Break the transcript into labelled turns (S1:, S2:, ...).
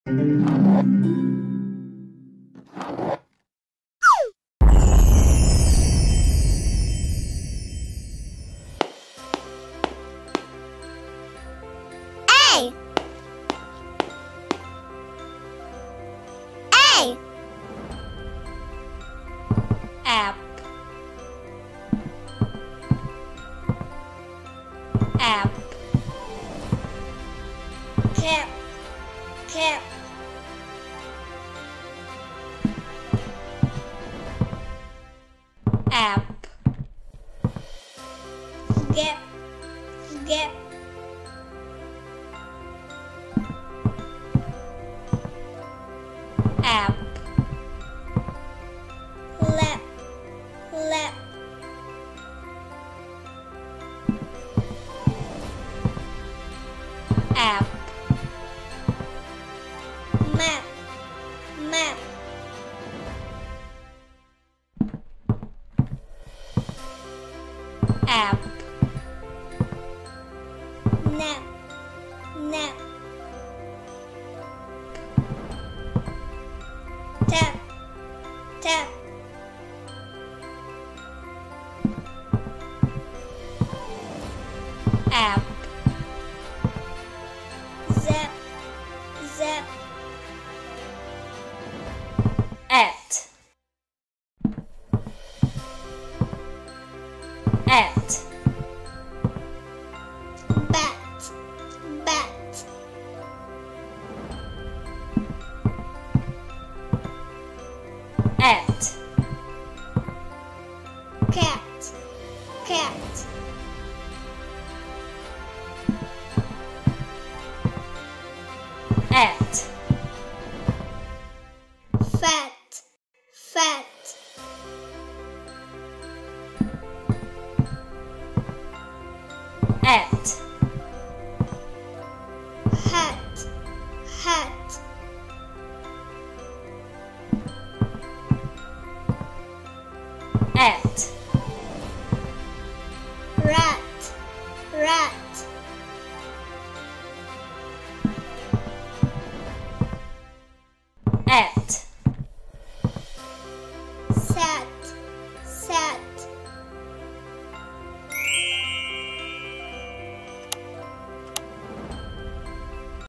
S1: A. A.
S2: App. App.
S1: Cap. Cap.
S2: App.
S1: Gap. Gap.
S2: App.
S1: Lap. Lap.
S2: App.
S1: Map. Map.
S2: App.
S1: Nap. Nap. Tap. Tap.
S2: App.
S1: Zap. Zap.
S2: At. At.
S1: Bat. Bat.
S2: At.
S1: Cat. Cat.
S2: At.
S1: Fat. Fat.
S2: At.